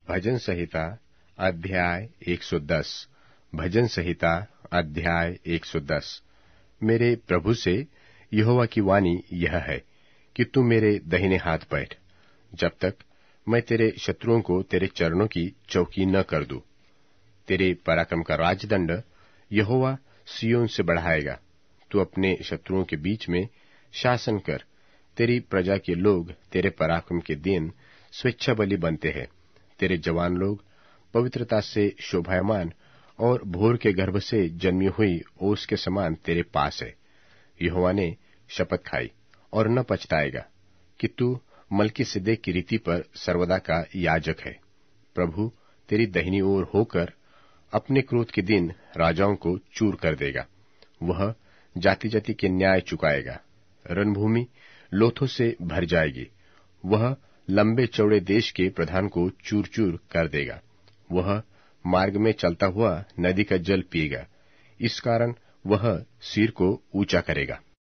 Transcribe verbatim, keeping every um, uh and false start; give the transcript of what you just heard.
भजन संहिता अध्याय एक सौ दस। भजन संहिता अध्याय एक सौ दस। मेरे प्रभु से यहोवा की वाणी यह है कि तू मेरे दाहिने हाथ बैठ, जब तक मैं तेरे शत्रुओं को तेरे चरणों की चौकी न कर दूं। तेरे पराक्रम का राजदंड यहोवा सिय्योन से बढ़ाएगा। तू अपने शत्रुओं के बीच में शासन कर। तेरी प्रजा के लोग तेरे पराक्रम के दिन स्वेच्छा बलि बनते हैं। तेरे जवान लोग पवित्रता से शोभायमान और भोर के गर्भ से जन्मी हुई ओस के समान तेरे पास है। यहोवा ने शपथ खाई और न पछताएगा कि तू मलकीसिदक की रीति पर सर्वदा का याजक है। प्रभु तेरी दाहिनी ओर होकर अपने क्रोध के दिन राजाओं को चूर कर देगा। वह जाति जाति के न्याय चुकाएगा। रणभूमि लोथों से भर जाएगी। वह लंबे चौड़े देश के प्रधान को चूर चूर कर देगा। वह मार्ग में चलता हुआ नदी का जल पिएगा। इस कारण वह सिर को ऊंचा करेगा।